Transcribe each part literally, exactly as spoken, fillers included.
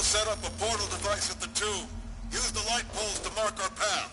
set up a portal device at the tube. Use the light poles to mark our path.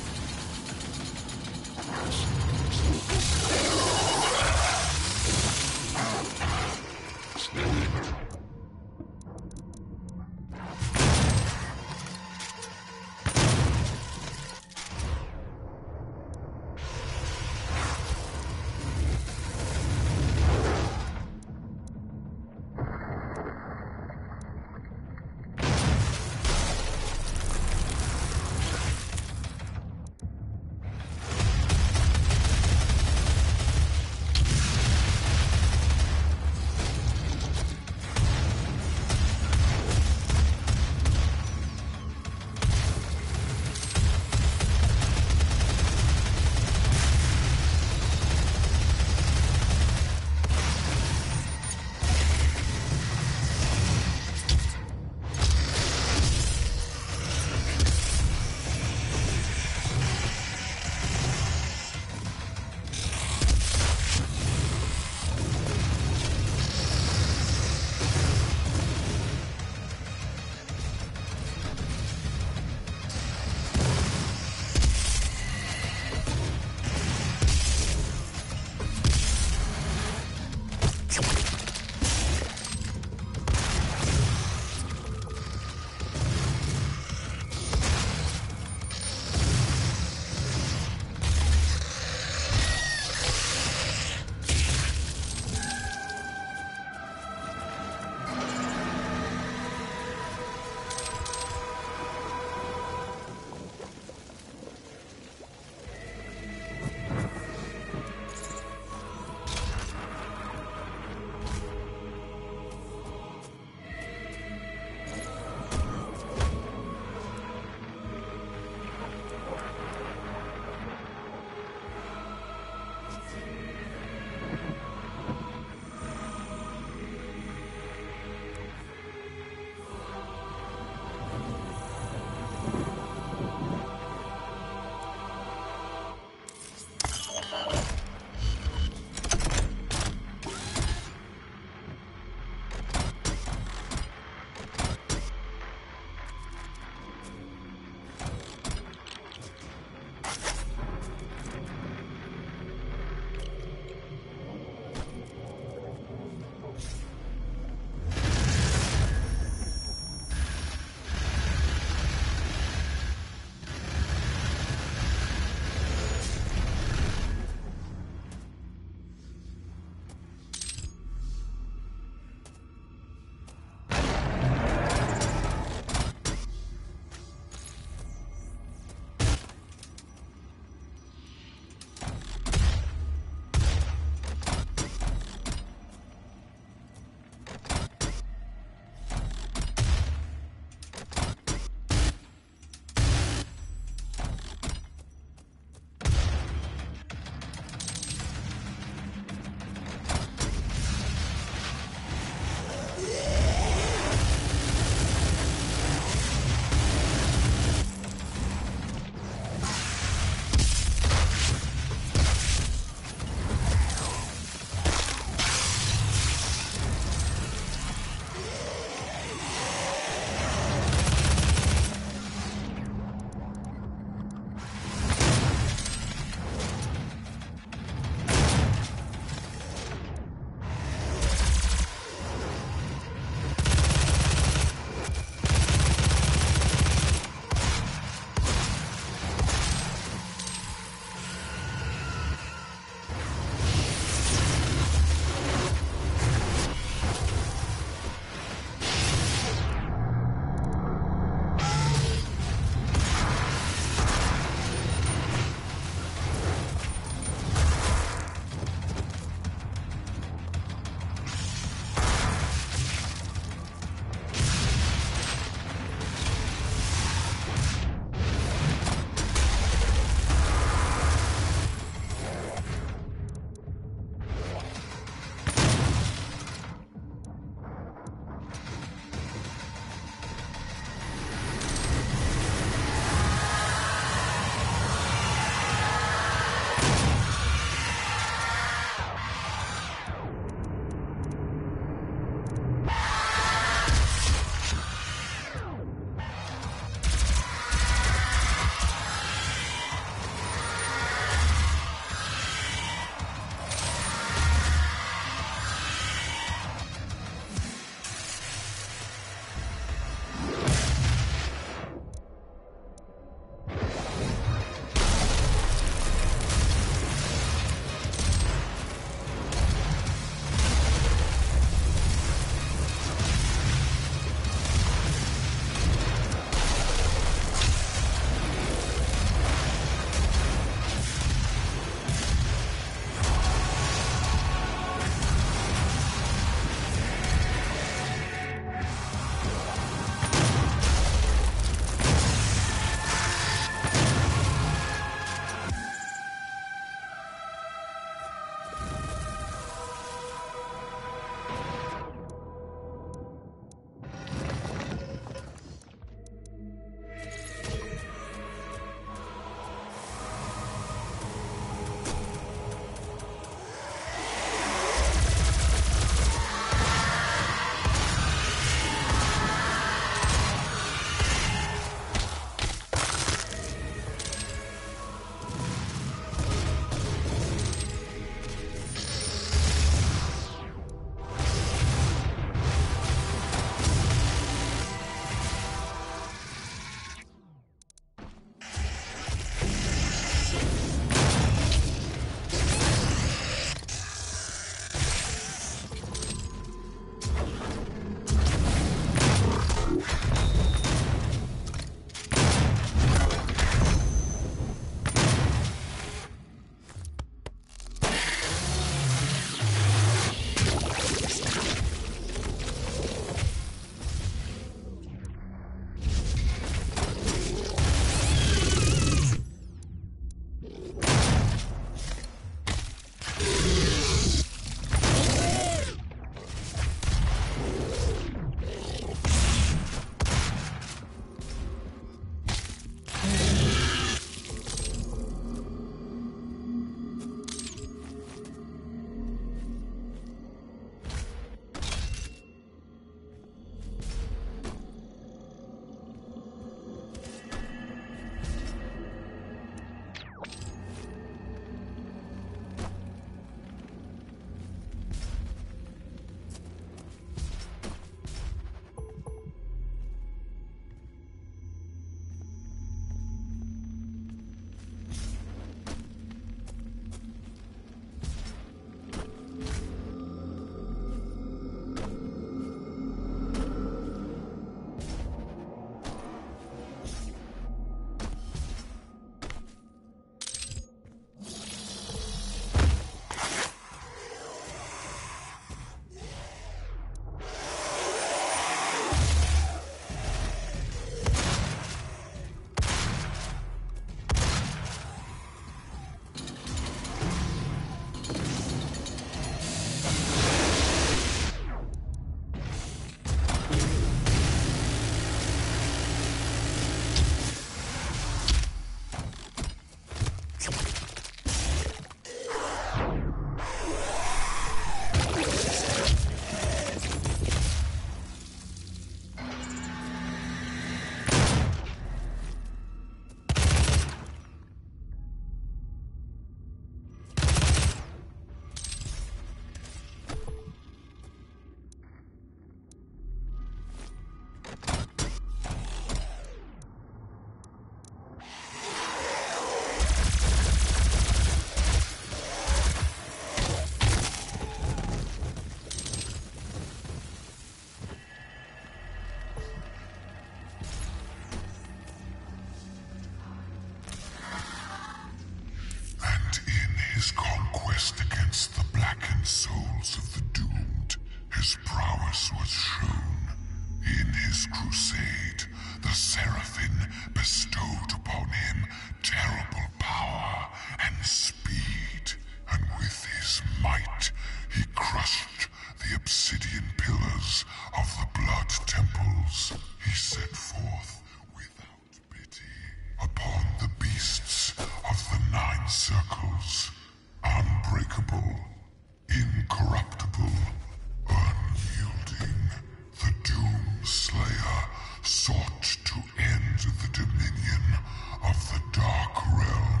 His prowess was shown. In his crusade, the Seraphim bestowed upon him terrible power and speed, and with his might he crushed the obsidian pillars of the blood temples. He set forth without pity upon the beasts of the nine circles, unbreakable, incorruptible, unyielding. The Doom Slayer sought to end the dominion of the Dark Realm.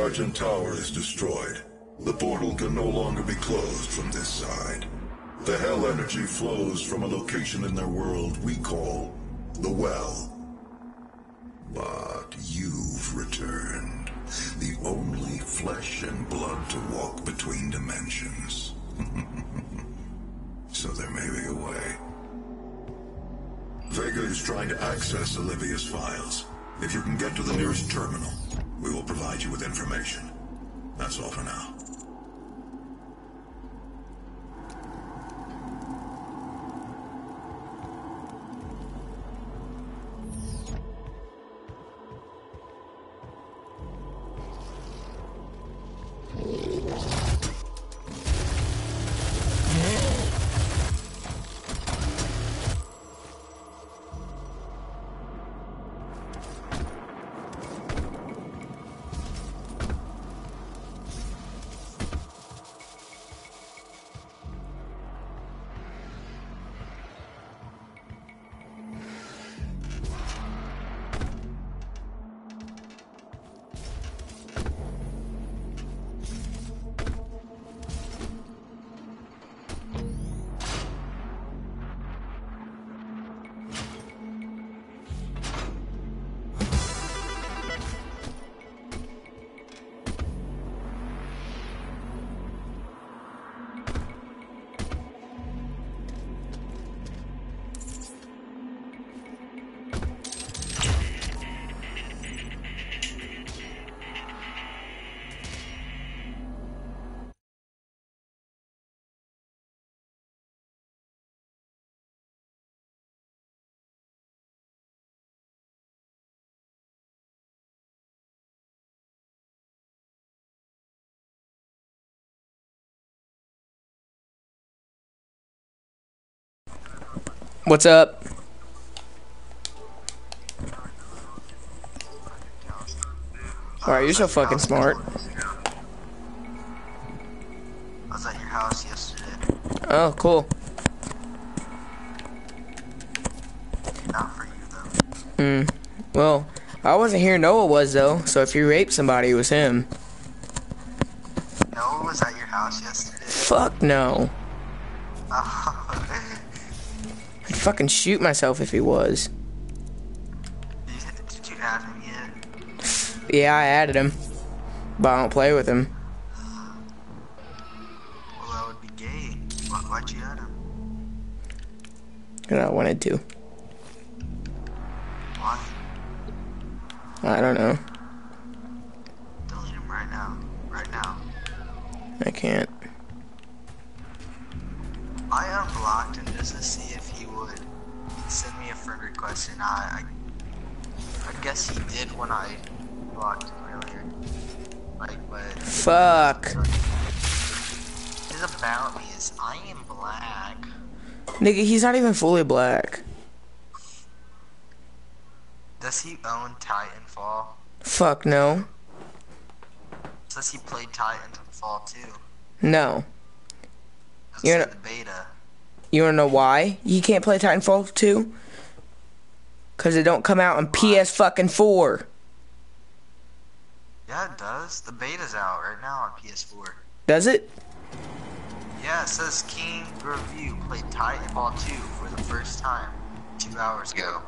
Argent Tower is destroyed, the portal can no longer be closed from this side. The hell energy flows from a location in their world we call the Well. But you've returned, the only flesh and blood to walk between dimensions. So there may be a way. Vega is trying to access Olivia's files. If you can get to the nearest terminal, we will provide you with information. That's all for now. What's up? Wow, you're so fucking smart. I was at your house yesterday. Oh, cool. Not for you, though. Hmm. Well, I wasn't here. Noah was, though. So if you raped somebody, it was him. Noah was at your house yesterday? Fuck no. I'd fucking shoot myself if he was. Did you add him yet? Yeah, I added him. But I don't play with him. Well, that would be gay. Why, why'd you add him? Because I wanted to. Why? I don't know. Delete him right now. Right now. I can't. I unblocked him just to see if he would send me a friend request, and I, I, I guess he did when I blocked him earlier. Like, but Fuck. his about me is I am black. Nigga, he's not even fully black. Does he own Titanfall? Fuck no. Says he played Titanfall too. No. That's You're in not- the beta. You wanna know why he can't play Titanfall two? Cause it don't come out on P S fucking four. Yeah, it does. The beta's out right now on P S four. Does it? Yeah, it says King Review played Titanfall two for the first time two hours ago.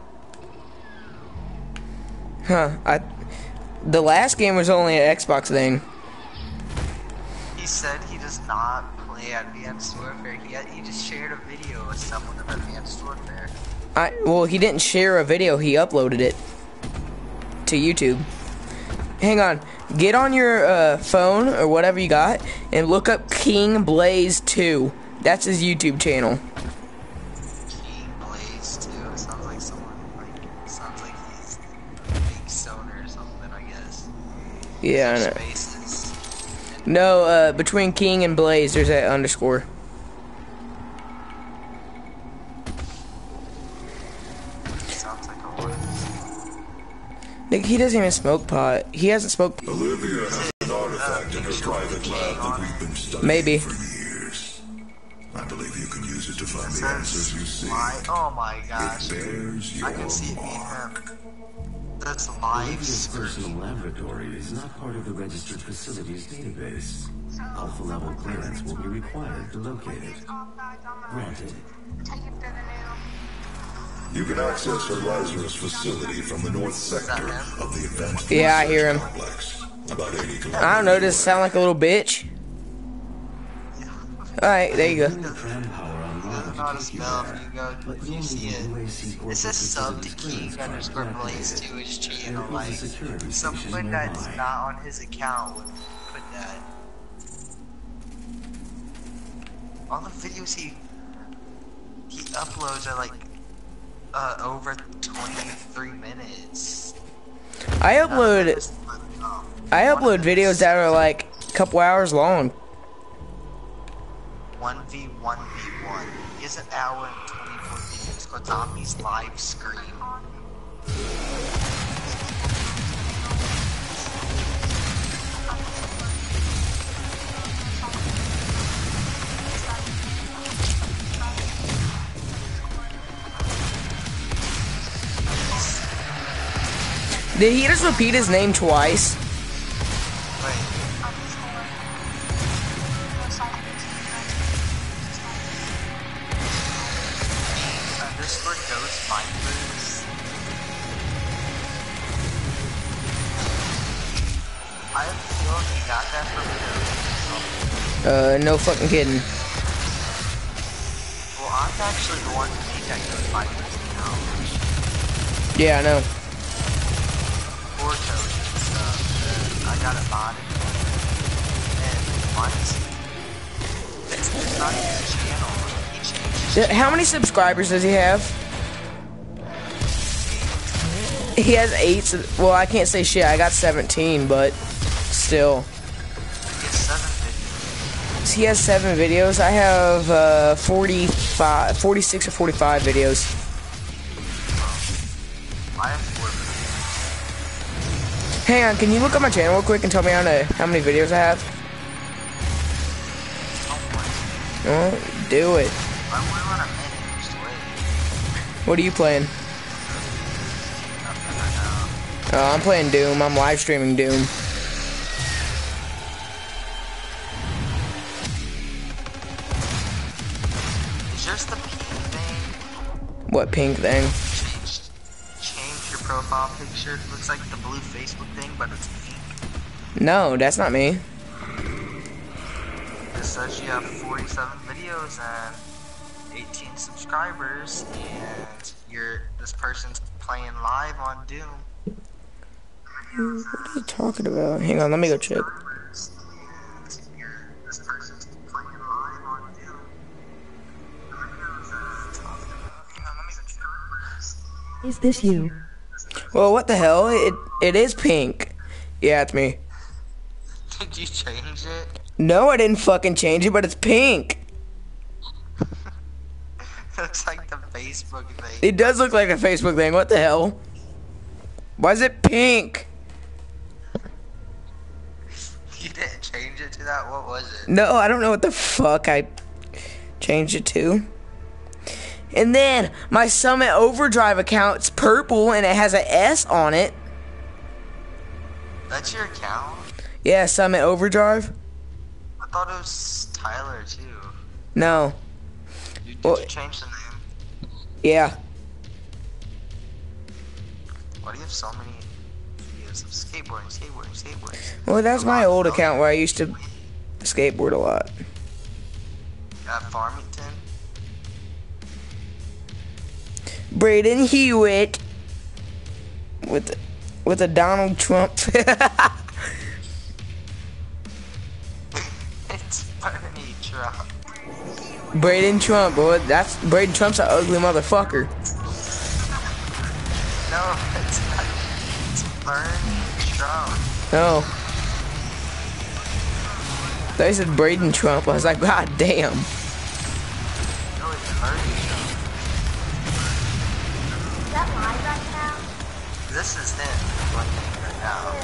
Huh. I. The last game was only an Xbox thing. He said he does not play Advanced Warfare. He had, he just shared a video with someone of Advanced Warfare. I well, he didn't share a video. He uploaded it to YouTube. Hang on. Get on your uh, phone or whatever you got and look up King Blaze two. That's his YouTube channel. King Blaze two. Sounds like someone like sounds like he's a big stoner or something. I guess. Yeah, I know. Spaces. No, uh, between King and Blaze, there's that underscore. Sounds like a one. Nigga, he doesn't even smoke pot. He hasn't smoked. Olivia has an artifact in her private lab that we've been studying Maybe. for years. I believe you can use it to find the Says answers you seek. my, oh my gosh. It bears your I can see it being mark. him. That's live Olivia's screen. personal laboratory is not part of the registered facilities database. Alpha level clearance will be required to locate it. Granted. You can access her Lazarus facility from the north sector of the advanced Yeah, I hear him. complex. About eighty kilometers I don't know, does it sound like a little bitch? Alright, there you go. The tram power on Doesn't board know how to to take you spell there. if you go, But if you only see the it. U A C It corporate says sub to facilities King clearance card underscore Blaze activated. two is cheating And on it like is a security someone station that's nearby. not on his account would put that. All the videos he he uploads are like uh over twenty-three minutes. I upload I upload videos that are like a couple hours long. one v one v one. He has an hour and twenty-four videos called Zombie's Live Screen. Did he just repeat his name twice? Wait. Underscore Ghost Finders. I have a feeling he got that from Uh, no fucking kidding. Well, I'm actually the one who made that Ghost Finders, you know. Yeah, I know. Four codes and stuff. And I got it modded. And mine's. It's, it's not his channel. He changed his Th- How many subscribers does he have? He has eight. sub- Well, I can't say shit. I got seventeen, but still. He has seven videos. He has seven videos. I have uh, forty-five, forty-six or forty-five videos. I have four videos. Hang on, can you look up my channel real quick and tell me how, to, how many videos I have? Oh, do it. I went on a minute just wait. What are you playing? Nothing right now. Oh, I'm playing Doom. I'm live streaming Doom. Is yours the pink thing? What pink thing? Change, change your profile picture. It looks like the blue Facebook thing, but it's pink. No, that's not me. It says you have forty-seven videos and eighteen subscribers, and you're this person's playing live on Doom. What are you talking about? Hang on, let me go check. Subscribers, and you're this person's playing live on Doom. The videos that I'm talking about. Hang on, let me go check. Is this you? Well, what the hell? It It is pink. Yeah, it's me. Did you change it? No, I didn't fucking change it, but it's pink. Looks like the Facebook thing. It does look like a Facebook thing. What the hell? Why is it pink? You didn't change it to that? What was it? No, I don't know what the fuck I changed it to. And then my Summit Overdrive account's purple and it has an S on it. That's your account? Yeah, Summit Overdrive. I thought it was Tyler too. No. You, did Well- you change the name? Yeah. Why do you have so many videos of skateboarding, skateboarding, skateboarding? Well, that's my old account where I used to skateboard a lot. At Farmington? Braden Hewitt with with a Donald Trump. It's Bernie Trump. Braden Trump, boy. That's Braden Trump's an ugly motherfucker. No, it's not. It's Bernie Trump. No. They said Braden Trump. I was like, God damn. No, it's Bernie Trump. Is that live right now? This is him playing right now.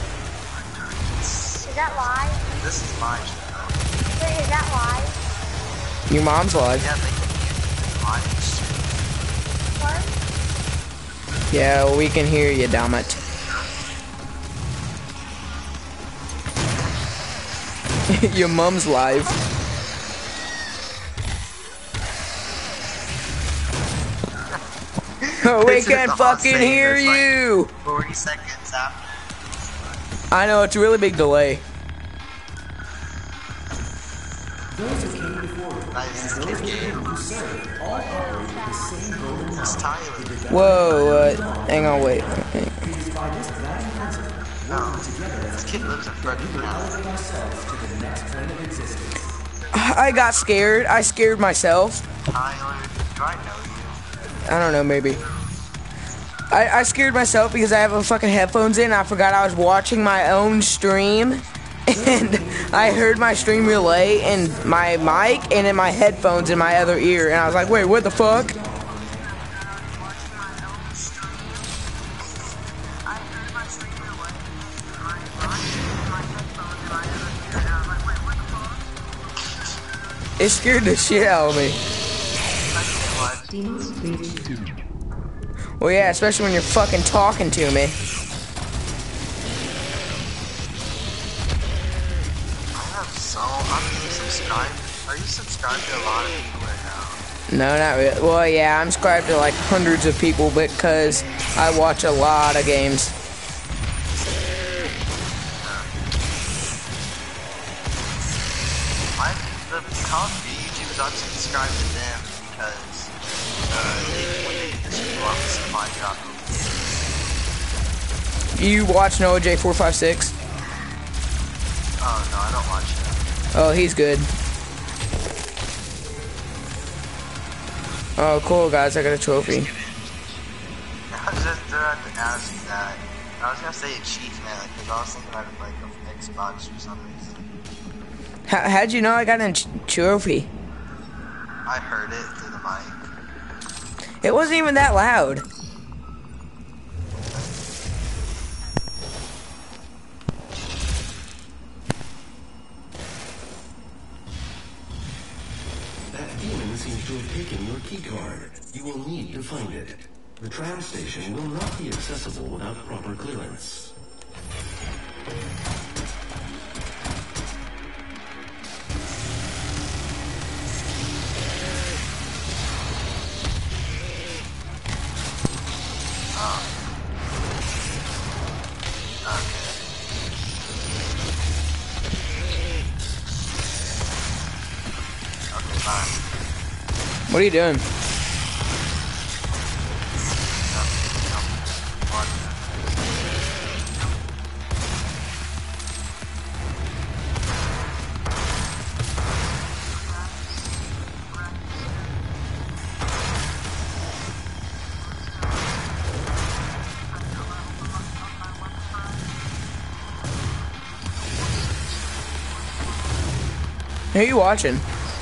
It's, Is that live? this is my channel. Wait, is that live? Your mom's live. Yeah, they can use it live stream. What? Yeah, we can hear you, damn it. Your mom's live. Oh, we This is can all fucking saying hear this, like, you. forty seconds after. I know, it's a really big delay. Nice kid game. This is Tyler. Whoa, uh, hang on, wait. Oh, this kid lives in Frederick now. I got scared. I scared myself. Tyler, do I know you? I don't know, maybe. I, I scared myself because I have a fucking headphones in. I forgot I was watching my own stream. And I heard my stream relay in my mic and in my headphones in my other ear. And I was like, wait, what the fuck? It scared the shit out of me. Well, yeah, especially when you're fucking talking to me. So, I'm subscribed. Are you subscribed to a lot of people right now? No, not really. Well, yeah, I'm subscribed to like hundreds of people because I watch a lot of games. I, the Call of Duty YouTubers, I'm subscribed to them because uh, they, when they just go off the supply drop. You watch Noah J four five six? Oh, no, I don't watch that. Oh, he's good. Oh, cool, guys. I got a trophy. I was just about to ask you that. I was gonna say achievement, like, because I was thinking about like an Xbox for some reason. How, how'd you know I got a ch trophy? I heard it through the mic. It wasn't even that loud. Seems to have taken your keycard. You will need to find it. The tram station will not be accessible without proper clearance. Oh. Okay. Okay, bye. What are you doing? Who are you watching?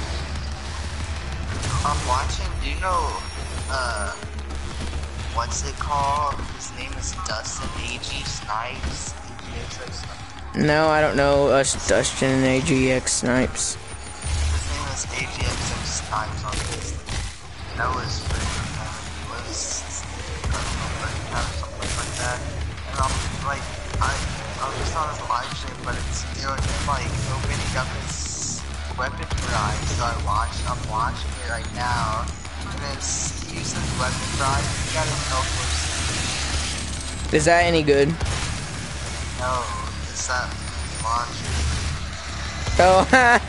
I'm watching, do you know, uh, what's it called? His name is Dustin A G Snipes. A G X Snipes. No, I don't know us, Dustin and A G X Snipes. His name is A G X Snipes on this. That was pretty fun. It was, I don't know, thirty times, something like that. And I'm, like, I, I was just on his live stream, but it's doing, like, opening up his weapon drive, so I watch, I'm watching it right now, and it's using weapon drive, he got his notebooks. Is that any good? No, it's that launcher. Oh.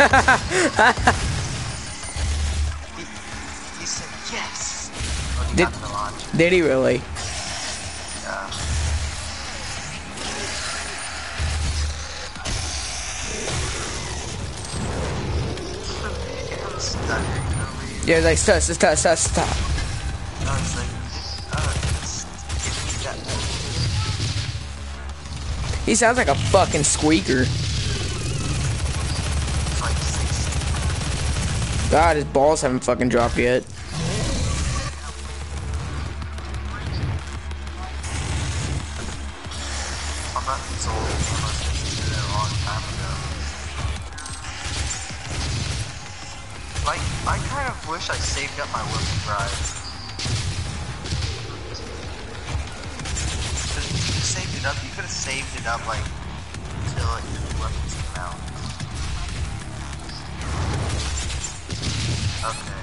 he, he said yes, when he Did, got the launcher. did he really? Yeah. Yeah, like, stop, stop, stop, stop. No, it's like, uh, just give me that. He sounds like a fucking squeaker. It's like sixty. God, his balls haven't fucking dropped yet. I'm not sold. I must have did it a long time ago. Like, I kind of wish I saved up my weapon drive. it up. You could have saved it up, like, until like, the weapons came out. Okay.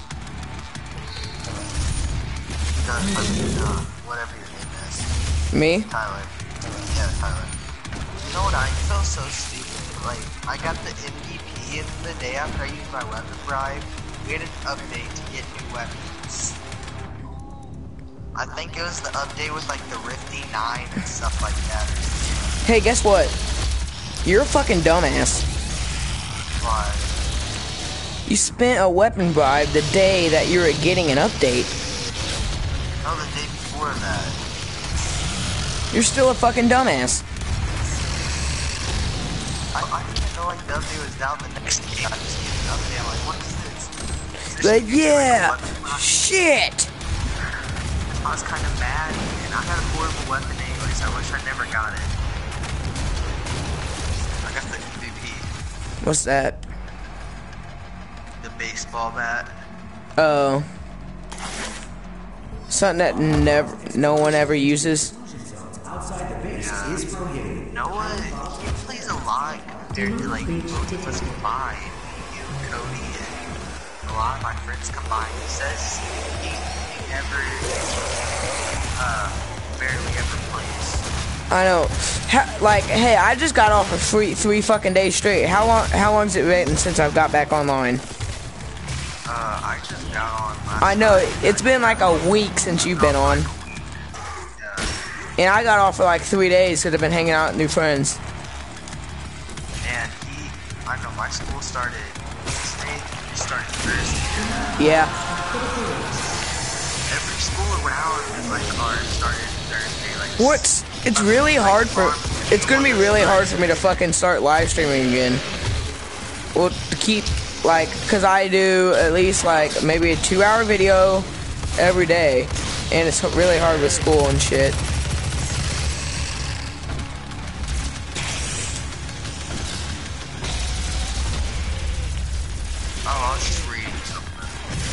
The, uh, whatever your name is. Me? Tyler. Yeah, Tyler. You know what? I feel so stupid. Like, I got the M V P in the day after I used my weapon bribe. We had an update to get new weapons. I think it was the update with like the Rifty nine and stuff like that. Hey, guess what? You're a fucking dumbass. Why? You spent a weapon bribe the day that you were getting an update. No, the day before that. You're still a fucking dumbass. I, I didn't even know like the update was down the next day. I just get an update. I'm like, what is this? Is Like, this yeah, like, a weapon? shit. I was kind of mad, and I got a horrible weapon anyways. I wish I never got it. I got the M V P. What's that? The baseball bat. Oh. Something that never, no one ever uses. Outside the base is prohibited. No one, he plays a lot compared to like both of us combined. You, Cody, and a lot of my friends combined. He says he, he never, uh, barely ever plays. I know. Ha, like, hey, I just got off for three, three fucking days straight. How long? How long's it been since I've got back online? Uh, I just got on last I know night. it's been like a week since you've been on, Yeah. and I got off for like three days because I've been hanging out with new friends. And he, I know my school started Wednesday, it started Thursday. Yeah. Every school around is like ours started Thursday. Like What's? It's really hard for. It's gonna be really hard for me to fucking start live streaming again. Well, to keep like, cause I do at least like maybe a two-hour video every day, and it's really hard with school and shit. Oh, I was just reading something.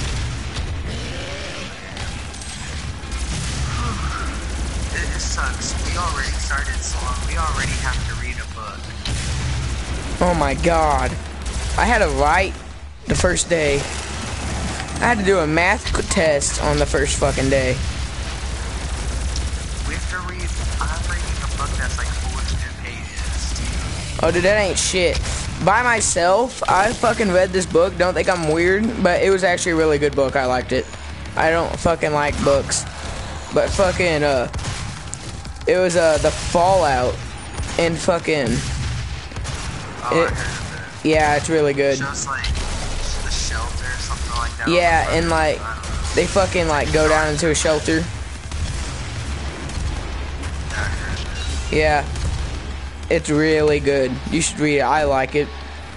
It, it sucks. We already started so long. We already have to read a book. Oh my god. I had to write the first day. I had to do a math test on the first fucking day. We have to read. I'm reading a book that's like four hundred pages. Oh, dude, that ain't shit. By myself, I fucking read this book. Don't think I'm weird, but it was actually a really good book. I liked it. I don't fucking like books. But fucking, uh, it was, uh, the Fallout and fucking, Oh, it, I heard of yeah, it's really it. good. Just like the shelter or something like that. Yeah, and like, they fucking like go down into a shelter. Yeah, I heard of it. Yeah. It's really good. You should read it. I like it.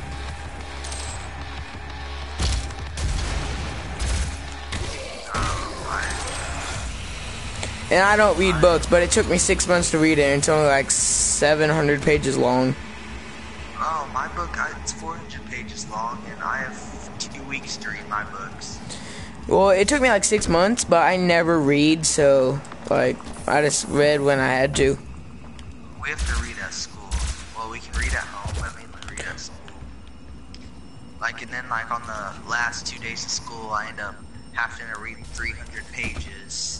And I don't read books, but it took me six months to read it, and it's only like seven hundred pages long. Oh, my book, I, it's four hundred pages long, and I have two weeks to read my books. Well, it took me like six months, but I never read, so, like, I just read when I had to. We have to read at school. Well, we can read at home, but mainly read at school. Like, and then, like, on the last two days of school, I end up having to read three hundred pages.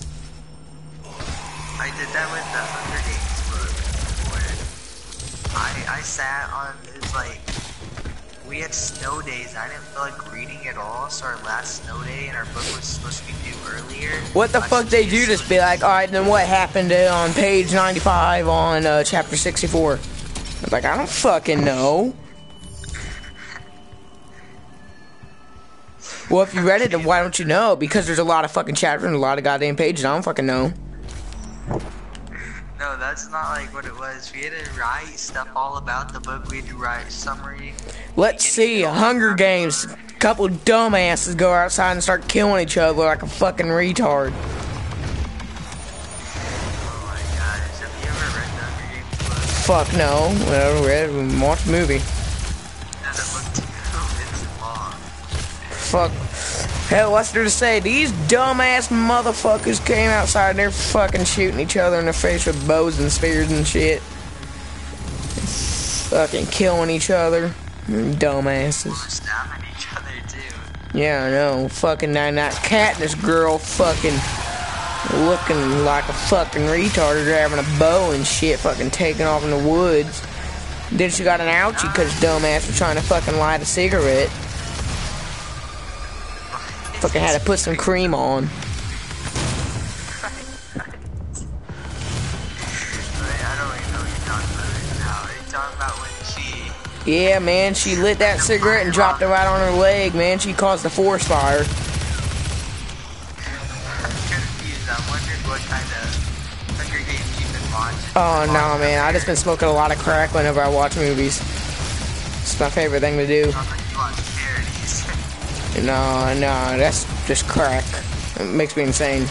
I did that with the Hunger Games book, where I, I sat on, it was like, we had snow days, I didn't feel like reading at all, so our last snow day, and our book was supposed to be due earlier. What the I fuck they do? just- Just be like, alright, then what happened on page ninety-five on uh, chapter sixty-four? I'm like, I don't fucking know. Well, if you read it, then why don't you know? Because there's a lot of fucking chapters and a lot of goddamn pages. I don't fucking know. No, that's not like what it was. We had to write stuff all about the book. We had to write summary. Let's see, Hunger Games. Couple dumbasses go outside and start killing each other like a fucking retard. Oh my gosh, have you ever read the Hunger Games book? Fuck no. Well, read and watched the movie. Does it look too it's long? Fuck. Hell, what's there to say? These dumbass motherfuckers came outside and they're fucking shooting each other in the face with bows and spears and shit. Fucking killing each other. Dumbasses. Stabbing each other too. Yeah, I know. Fucking that, that Katniss girl fucking looking like a fucking retard grabbing a bow and shit, fucking taking off in the woods. Then she got an ouchie because dumbass was trying to fucking light a cigarette. Fucking had to put some cream on. Yeah, man, she lit that cigarette and dropped it right on her leg, man. She caused a forest fire. I'm confused. I wondered what kind of Hunger Games you've been watching. Oh, no, man. I just been smoking a lot of crack whenever I watch movies. It's my favorite thing to do. Sounds like you watch parodies. No, no, that's just crack. It makes me insane.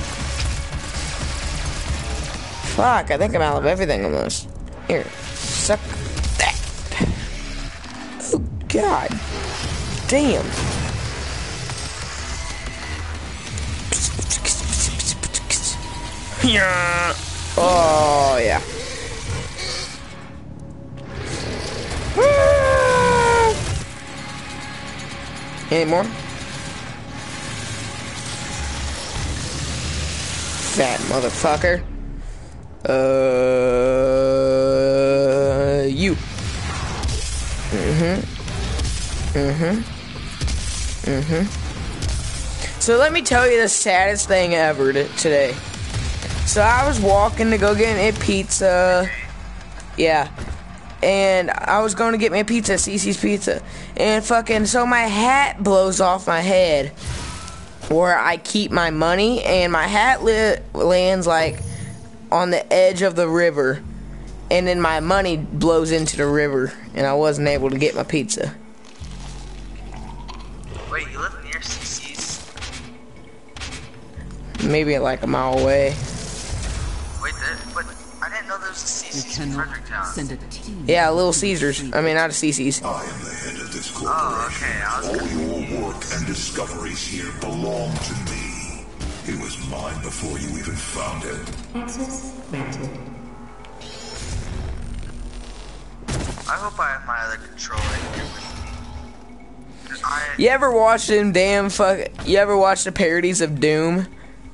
Fuck, I think I'm out of everything almost. Here, suck that. Oh, God. Damn. Yeah. Oh, yeah. Any more? Fat motherfucker. Uh, you. Mm-hmm. Mm-hmm. Mm-hmm. So let me tell you the saddest thing ever t today. So I was walking to go get me a pizza. Yeah. And I was going to get me a pizza at Cece's Pizza. And fucking, so my hat blows off my head where I keep my money. And my hat li lands like on the edge of the river. And then my money blows into the river. And I wasn't able to get my pizza. Wait, you live near Cece's? Maybe like a mile away. Wait, the, but I didn't know there was a Cece's in Fredericktown. Send a team. Yeah, Little Caesars. I mean, not a Cece's. I am the head of this corporation. Oh, okay. I was All confused. your work and discoveries here belong to me. It was mine before you even found it. Access granted. I hope I have my other controller here with me. I, You ever watch them damn fuck? You ever watch the parodies of Doom?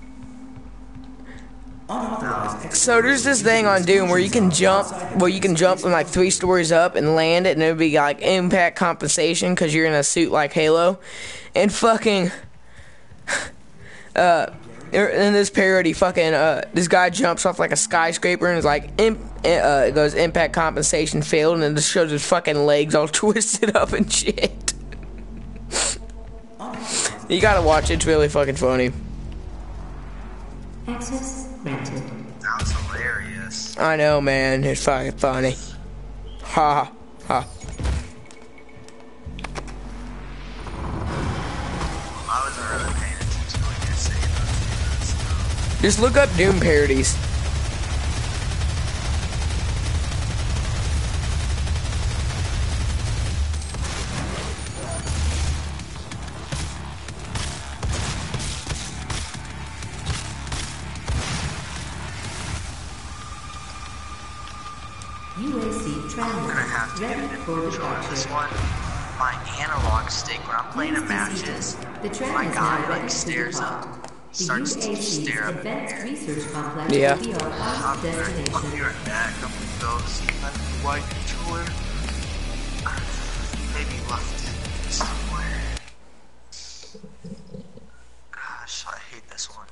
So there's this thing on Doom where you can jump, where you can jump from like three stories up and land it, and it'll be like impact compensation because you're in a suit like Halo, and fucking, uh, in this parody, fucking, uh, this guy jumps off like a skyscraper and is like, imp, uh, it goes impact compensation failed, and it just shows his fucking legs all twisted up and shit. You gotta watch it; it's really fucking funny. Access granted. sounds hilarious. I know, man. It's fucking funny. Ha ha. I wasn't really paying attention when you're saying those things. Just look up Doom parodies. U A C I'm gonna have to transit get a ready new for controller. This departure. one, my analog stick, when I'm playing in matches, The train my is guy now like ready to stares depart. up, The starts to UAC's stare up in the Advanced air. Research Complex Yeah. will be our I'll final be right, I'll destination. be right back. I'm gonna go see my white controller. Maybe left it somewhere. Gosh, I hate this one.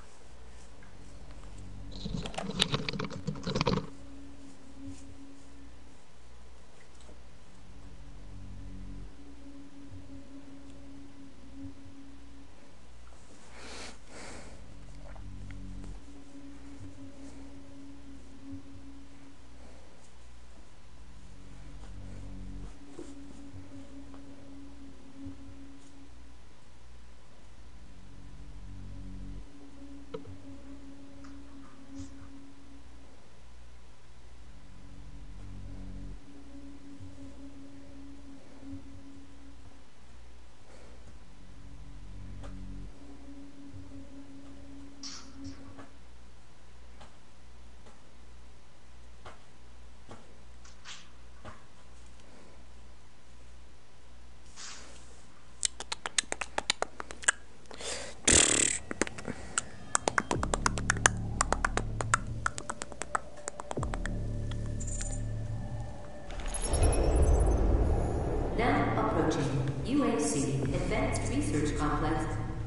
U A C Advanced Research Complex.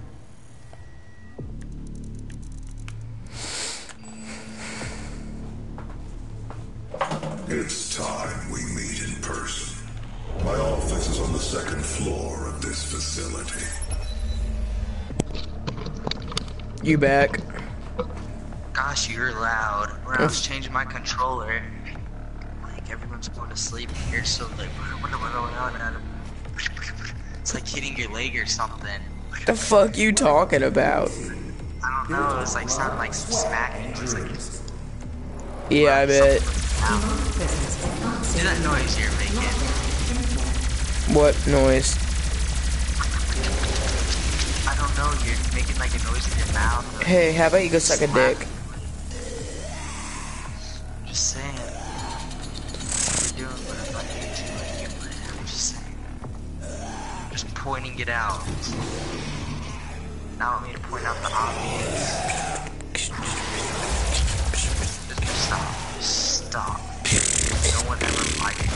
It's time we meet in person. My office is on the second floor of this facility. You back? Gosh, you're loud. When I was changing my controller, like everyone's going to sleep, and you're still like, it's like hitting your leg or something. The fuck you talking about? I don't know. It was like sounding like some smacking. It was like, Yeah, I bet. do that noise you're making. What noise? I don't know. You're making like a noise in your mouth. Or Hey, how about you go suck a dick? Just saying. What you're doing, but I'm not getting too like you, man. I'm just saying. Just pointing it out. Now I want me to point out the obvious. Just stop. Just stop. No one ever liked it.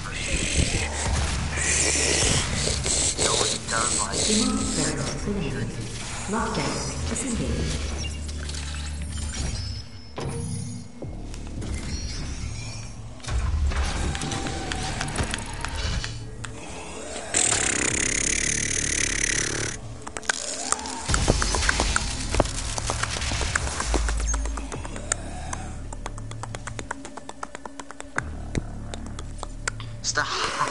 No one does like it. Lockdown. Disengage. Stop.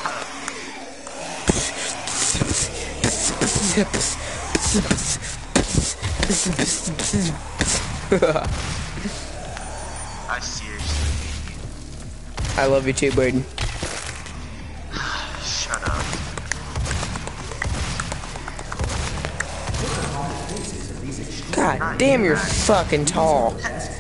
I seriously hate you. I love you too, Braden. Shut up. God damn, you're fucking tall.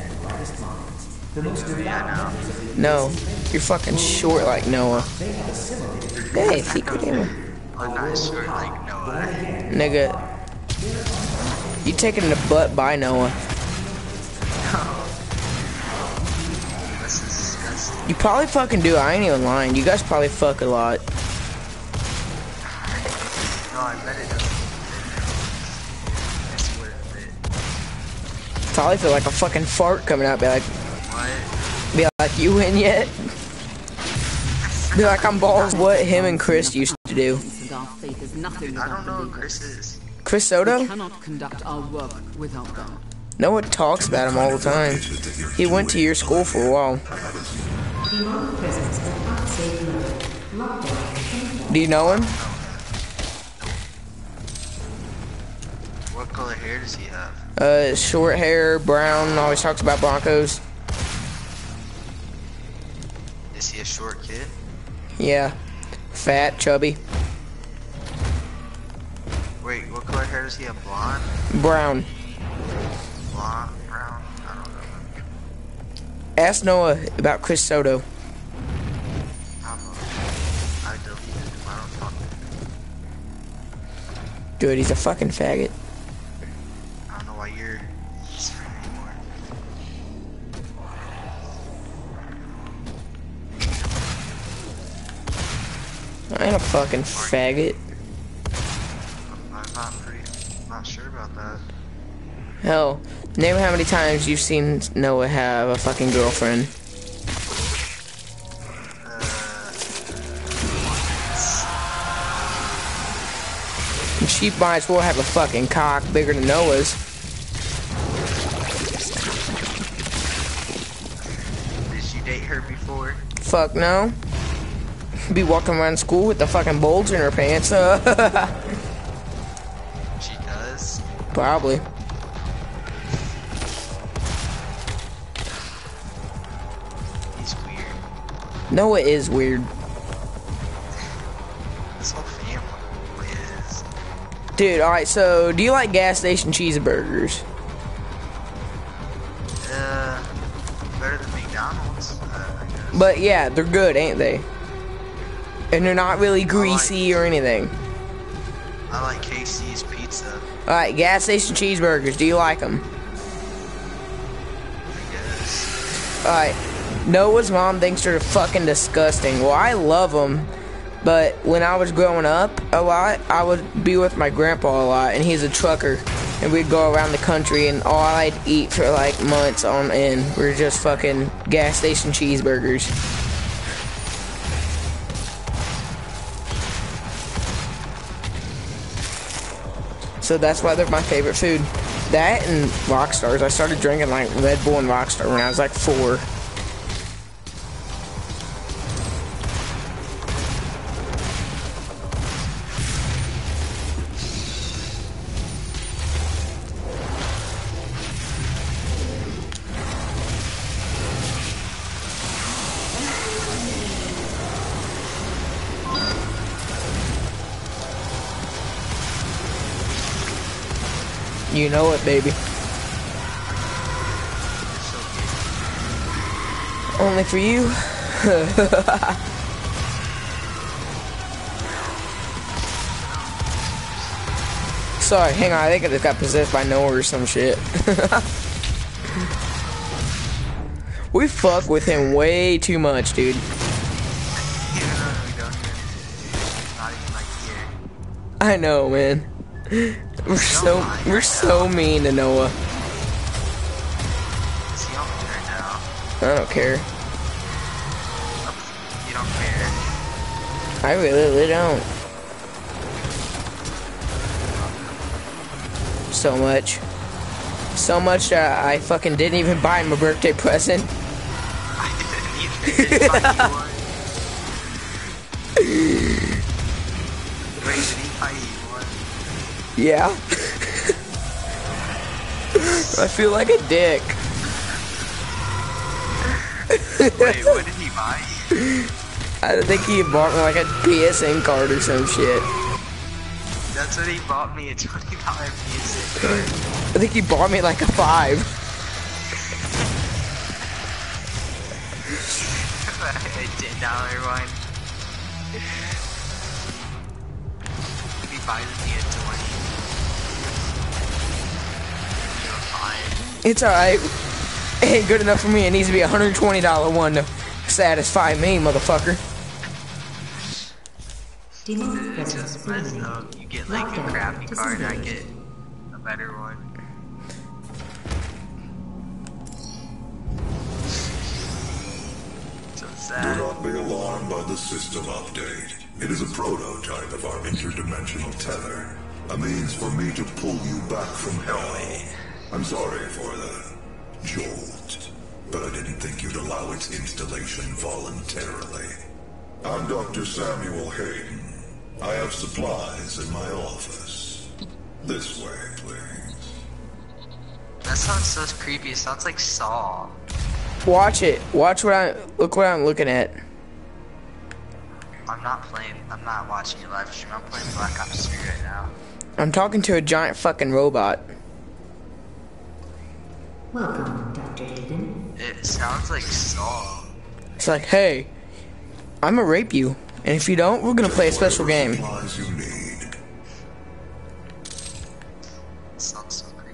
Yeah, No, you're fucking short like Noah. Hey, secret gamer. no. I'm not short like Noah. Nigga, you taking the butt by Noah. This is disgusting. You probably fucking do. I ain't even lying. You guys probably fuck a lot. No, I bet it doesn't. It's worth it. Probably feel like a fucking fart coming out. Be like, What? be like, you in yet? Be like, I'm balls. What him and Chris used to do. And our faith is nothing I don't without know the who leaders. Chris is. Chris Soto? We cannot conduct our work without them. Noah talks about him all the time. He went to your school for a while. Demonic presence at unsafe level. Lockdown. Do you know him? What color hair does he have? Uh, short hair, brown, always talks about Broncos. Is he a short kid? Yeah. Fat, chubby, Wait, what color hair does he have? Blonde? brown. Blonde? Brown? I don't know. Ask Noah about Chris Soto. I'm a, I deleted him. I don't talk to him. Good, he's a fucking faggot. I don't know why you're his friend anymore. I ain't a fucking faggot. I'm not pretty, I'm not sure about that. Hell, name how many times you've seen Noah have a fucking girlfriend. And she might as well have a fucking cock bigger than Noah's. Did she date her before? Fuck no. Be walking around school with the fucking bulge in her pants. Uh, She does? probably. He's weird. Noah is weird. This whole family is. Dude, alright, so do you like gas station cheeseburgers? Uh, better than McDonald's, uh, I guess. But yeah, they're good, ain't they? And they're not really greasy or anything. I like K C's pizza, Alright, gas station cheeseburgers, do you like them? I guess. Alright, Noah's mom thinks they're fucking disgusting. Well, I love them, But when I was growing up a lot, I would be with my grandpa a lot, and he's a trucker. And we'd go around the country, and all I'd eat for like months on end were just fucking gas station cheeseburgers. So that's why they're my favorite food. That and Rockstars. I started drinking like Red Bull and Rockstar when I was like four. You know it, baby. Only for you. Sorry, hang on. I think I just got possessed by Noah or some shit. We fuck with him way too much, dude. I know, man. We're so we're so mean to Noah. I don't care. You don't care? I really, really don't. So much. So much that I fucking didn't even buy him a birthday present. I didn't even buy you one. Wait, did he buy you one? Yeah. I feel like a dick. Wait, what did he buy you? I think he bought me like a P S N card or some shit. That's what he bought me, a twenty dollar P S N card. I think he bought me like a five. A ten dollar one. If he buys me a twenty, you're fine. It's alright. It ain't good enough for me. It needs to be a one hundred twenty dollar one to satisfy me, motherfucker. Demonic It's presence just messed eliminated. up. You get like a crappy card, I get a better one. So Do sad. not be alarmed by the system update. It is a prototype of our interdimensional tether. A means for me to pull you back from hell. I'm sorry for the jolt, but I didn't think you'd allow its installation voluntarily. I'm Doctor Samuel Hayden. I have supplies in my office. This way, please. That sounds so creepy. It sounds like Saw. Watch it. Watch what I look what I'm looking at. I'm not playing. I'm not watching your live stream. I'm playing Black Ops three right now. I'm talking to a giant fucking robot. Welcome, Doctor Hayden. It sounds like Saw. It's like, hey, I'm gonna rape you, and if you don't, we're gonna play a special game. Supplies you need. It sounds so creepy.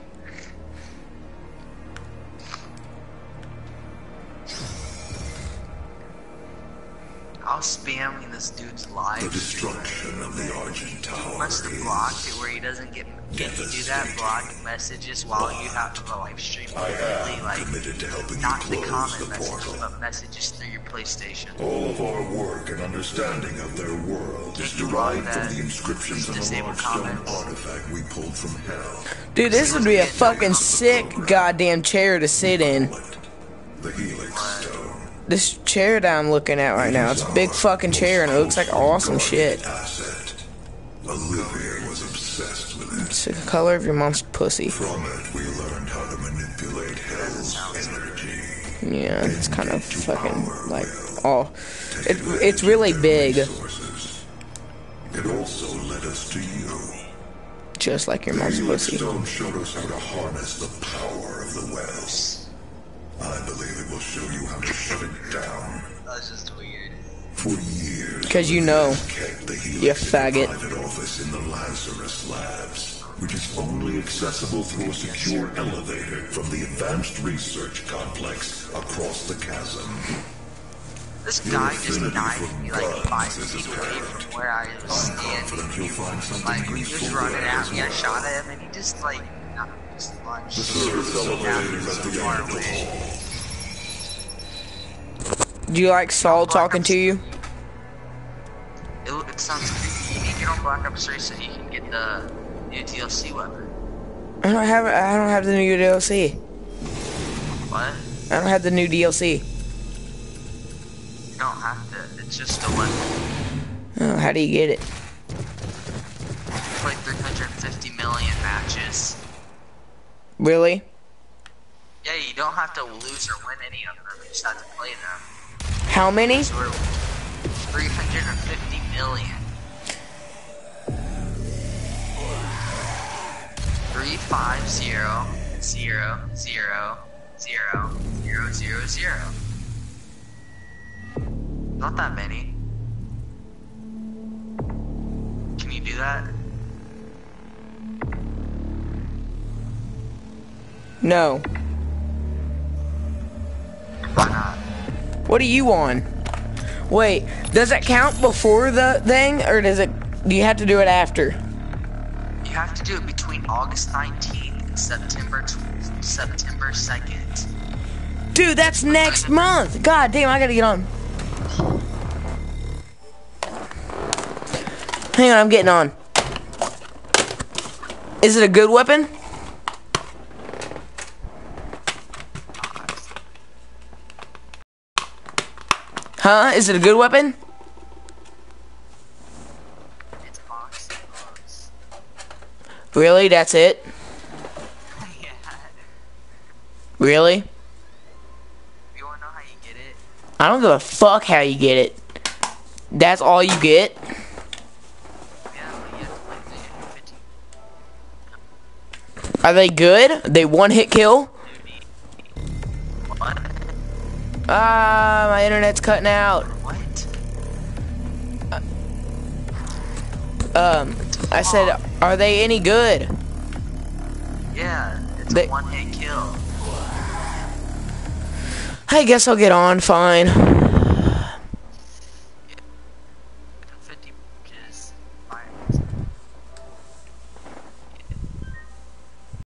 I was spamming this dude's live The stream. destruction of the Argent Tower. He must have blocked it where he doesn't get get to do that block messages while you have a live stream. I Literally, am like committed to helping you not the close comment the messages, portal. but messages through your PlayStation. All of our work and understanding of their world is Did you derived know from that the inscriptions on a disable large stone comments? artifact we pulled from hell. Dude, this would be a fucking sick goddamn chair to sit in. The Helix Stone. This chair that I'm looking at right now, it's a big fucking chair and it looks like awesome shit. Asset. Olivia was obsessed with it. It's the color of your mom's pussy. From it, we learned how to manipulate hell's energy. Yeah, it's kind of fucking like, oh, it, it's really big, Resources. It also led us to you. just like your The mom's Helix pussy. Stone showed us how to harness the power of the well. I believe it will show you how to shut it down. That's just weird. For years, 'Cause you know, kept the you Helix in a faggot. private office in the Lazarus Labs, which is only accessible through a secure elevator from the advanced research complex across the chasm. This guy just died me like five feet away from where I was standing. Like, he was running at me, I shot at him, and he just like, not just launched at me so far away. Do you like Saul talking to you? It, it sounds creepy. You need to get on Black Ops three so you can get the new D L C weapon. I don't have I don't have the new D L C. What? I don't have the new D L C. You don't have to. It's just a weapon. Oh, how do you get it? Play three hundred fifty million matches. Really? Yeah, you don't have to lose or win any of them. You just have to play them. How many? So we're three hundred fifty million. Three five zero zero zero zero zero zero zero. Not that many. Can you do that? No. Why not? What are you on? Wait, does it count before the thing, or does it? Do you have to do it after? You have to do it between August nineteenth and September September second. Dude, that's next month. God damn, I gotta get on. Hang on, I'm getting on. Is it a good weapon? Huh? Is it a good weapon? It's boxing gloves. Really? That's it? Yeah. Really? You wanna know how you get it? I don't give a fuck how you get it. That's all you get? Yeah, but you have to play three hundred fifty. Are they good? They one hit kill? What? Ah, my internet's cutting out. What? Um, I said, are they any good? Yeah, it's They- a one hit kill. I guess I'll get on, fine.